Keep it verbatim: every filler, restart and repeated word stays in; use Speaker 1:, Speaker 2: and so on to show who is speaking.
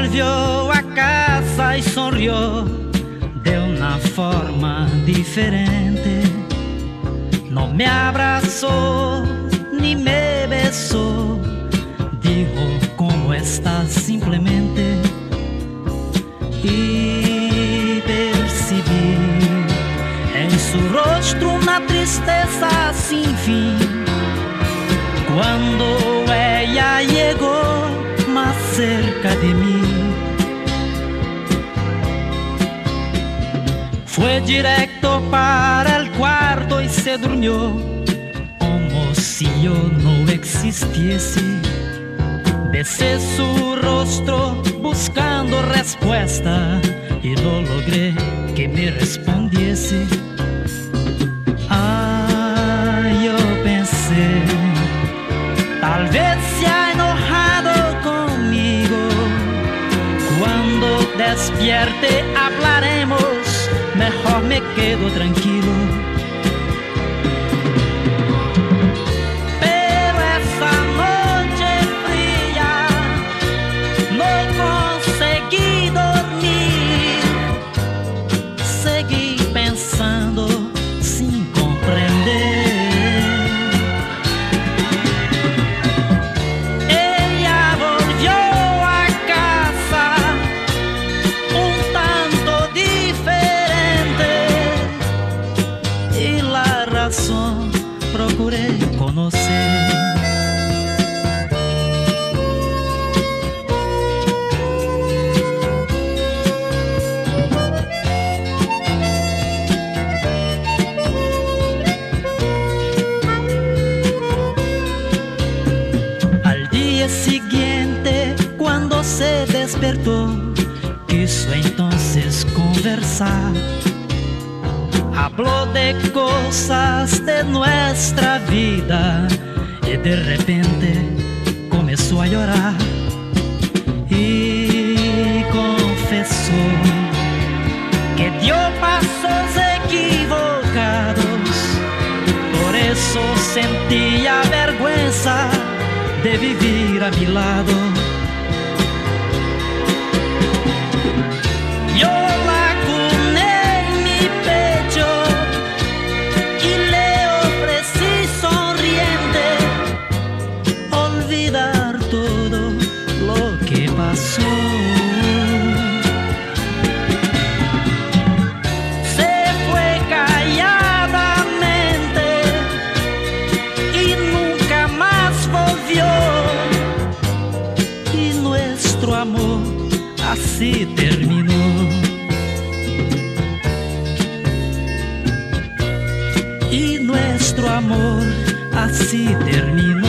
Speaker 1: volvió a casa y sonrió de una forma diferente. No me abrazó ni me besó, dijo ¿cómo estás? Simplemente. Y percibí en su rostro una tristeza sin fin cuando ella llegó más cerca de mí. Fue directo para el cuarto y se durmió como si yo no existiese. Besé su rostro buscando respuesta y no logré que me respondiese. Ah, yo pensé, tal vez se ha enojado conmigo. Cuando despierte hablaremos, mejor me quedo tranquilo. Pero esa noche fría no conseguí dormir. Seguí pensando sin comprender. Ella volvió a casa un tanto diferente y la razón procuré conocer. Al día siguiente, cuando se despertó, quiso entonces conversar. Habló de cosas de nuestra vida y de repente comenzó a llorar y confesó que dio pasos equivocados. Por eso sentía vergüenza de vivir a mi lado. Yo la cuné en mi pecho y le ofrecí sonriente olvidar todo lo que pasó. Se fue calladamente y nunca más volvió. Y nuestro amor así terminó. Y nuestro amor así terminó.